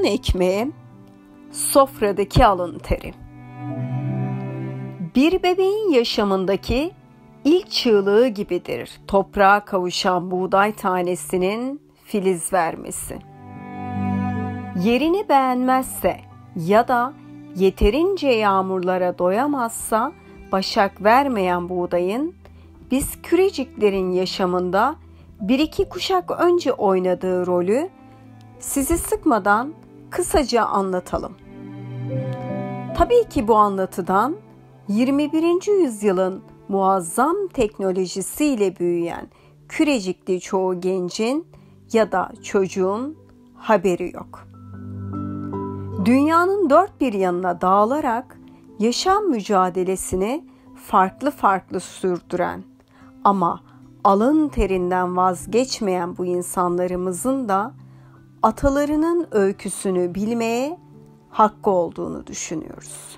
Toplanan ekmeğe, sofradaki alın teri. Bir bebeğin yaşamındaki ilk çığlığı gibidir toprağa kavuşan buğday tanesinin filiz vermesi. Yerini beğenmezse ya da yeterince yağmurlara doyamazsa başak vermeyen buğdayın biz küreciklerin yaşamında bir iki kuşak önce oynadığı rolü sizi sıkmadan kısaca anlatalım. Tabii ki bu anlatıdan 21. yüzyılın muazzam teknolojisiyle büyüyen kürecikli çoğu gencin ya da çocuğun haberi yok. Dünyanın dört bir yanına dağılarak yaşam mücadelesini farklı farklı sürdüren ama alın terinden vazgeçmeyen bu insanlarımızın da atalarının öyküsünü bilmeye hakkı olduğunu düşünüyoruz.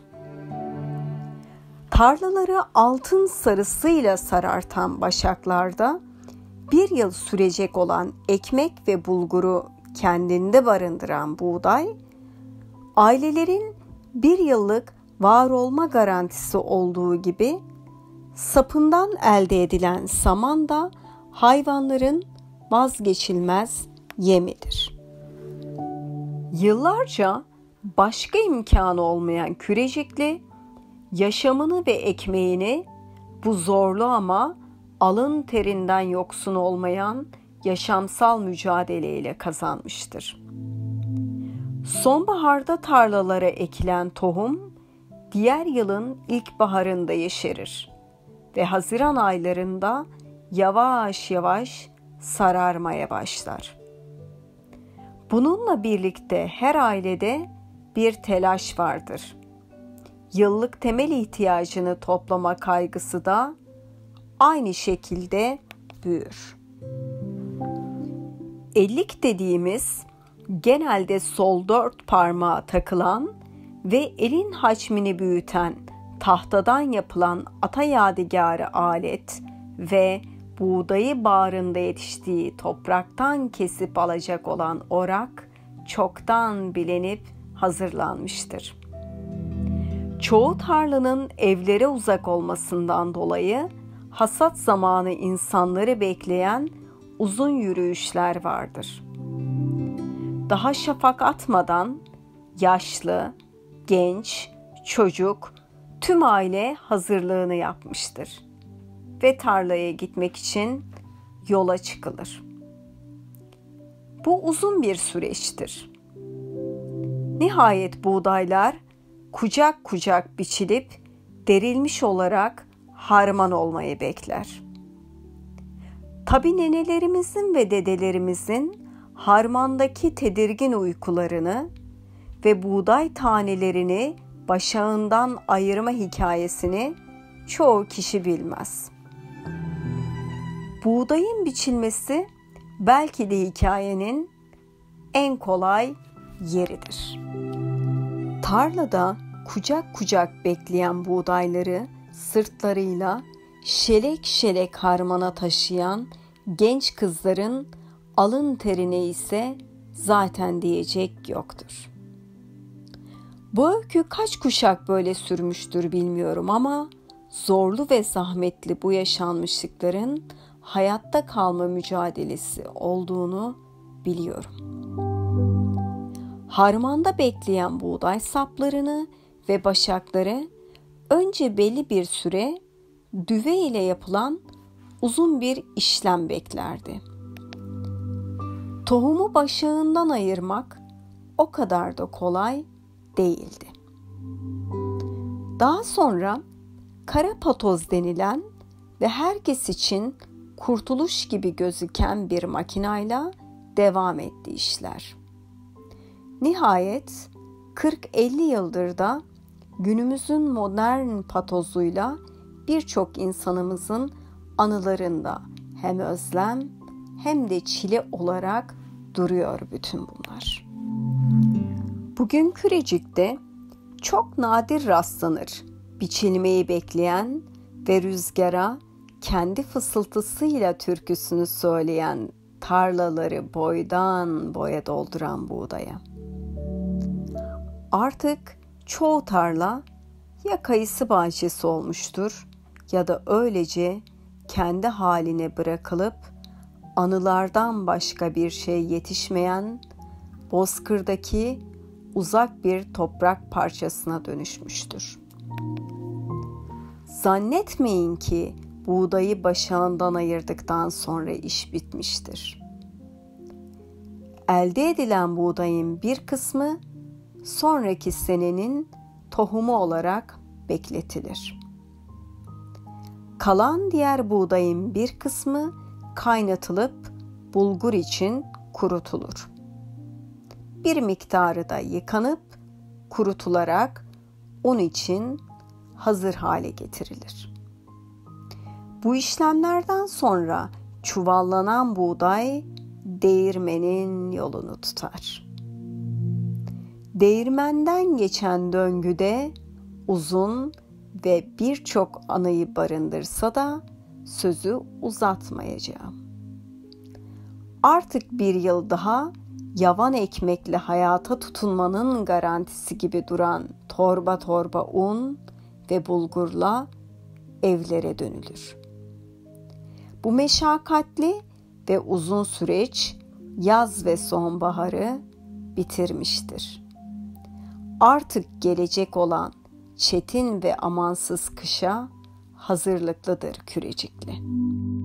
Tarlaları altın sarısıyla sarartan başaklarda bir yıl sürecek olan ekmek ve bulguru kendinde barındıran buğday, ailelerin bir yıllık var olma garantisi olduğu gibi sapından elde edilen saman da hayvanların vazgeçilmez yemidir. Yıllarca başka imkanı olmayan kürecikli, yaşamını ve ekmeğini bu zorlu ama alın terinden yoksun olmayan yaşamsal mücadeleyle kazanmıştır. Sonbaharda tarlalara ekilen tohum, diğer yılın ilkbaharında yeşerir ve Haziran aylarında yavaş yavaş sararmaya başlar. Bununla birlikte her ailede bir telaş vardır. Yıllık temel ihtiyacını toplama kaygısı da aynı şekilde büyür. Ellik dediğimiz genelde sol dört parmağa takılan ve elin hacmini büyüten tahtadan yapılan ata yadigarı alet ve buğdayı bağrında yetiştiği topraktan kesip alacak olan orak çoktan bilinip hazırlanmıştır. Çoğu tarlanın evlere uzak olmasından dolayı hasat zamanı insanları bekleyen uzun yürüyüşler vardır. Daha şafak atmadan yaşlı, genç, çocuk tüm aile hazırlığını yapmıştır ve tarlaya gitmek için yola çıkılır. Bu uzun bir süreçtir. Nihayet buğdaylar kucak kucak biçilip derilmiş olarak harman olmayı bekler. Tabii nenelerimizin ve dedelerimizin harmandaki tedirgin uykularını ve buğday tanelerini başağından ayırma hikayesini çoğu kişi bilmez. Buğdayın biçilmesi belki de hikayenin en kolay yeridir. Tarlada kucak kucak bekleyen buğdayları sırtlarıyla şelek şelek harmana taşıyan genç kızların alın terine ise zaten diyecek yoktur. Bu öykü kaç kuşak böyle sürmüştür bilmiyorum ama zorlu ve zahmetli bu yaşanmışlıkların hayatta kalma mücadelesi olduğunu biliyorum. Harmanda bekleyen buğday saplarını ve başakları önce belli bir süre düve ile yapılan uzun bir işlem beklerdi. Tohumu başağından ayırmak o kadar da kolay değildi. Daha sonra kara patoz denilen ve herkes için kurtuluş gibi gözüken bir makinayla devam etti işler. Nihayet 40-50 yıldır da günümüzün modern patozuyla birçok insanımızın anılarında hem özlem hem de çile olarak duruyor bütün bunlar. Bugün Kürecik'te çok nadir rastlanır biçilmeyi bekleyen ve rüzgara kendi fısıltısıyla türküsünü söyleyen tarlaları boydan boya dolduran buğdaya. Artık çoğu tarla ya kayısı bahçesi olmuştur ya da öylece kendi haline bırakılıp anılardan başka bir şey yetişmeyen bozkırdaki uzak bir toprak parçasına dönüşmüştür. Zannetmeyin ki buğdayı başağından ayırdıktan sonra iş bitmiştir. Elde edilen buğdayın bir kısmı sonraki senenin tohumu olarak bekletilir. Kalan diğer buğdayın bir kısmı kaynatılıp bulgur için kurutulur. Bir miktarı da yıkanıp kurutularak un için hazır hale getirilir. Bu işlemlerden sonra çuvallanan buğday değirmenin yolunu tutar. Değirmenden geçen döngüde uzun ve birçok anıyı barındırsa da sözü uzatmayacağım. Artık bir yıl daha yavan ekmekle hayata tutunmanın garantisi gibi duran torba torba un ve bulgurla evlere dönülür. Bu meşakkatli ve uzun süreç yaz ve sonbaharı bitirmiştir. Artık gelecek olan çetin ve amansız kışa hazırlıklıdır Kürecikli.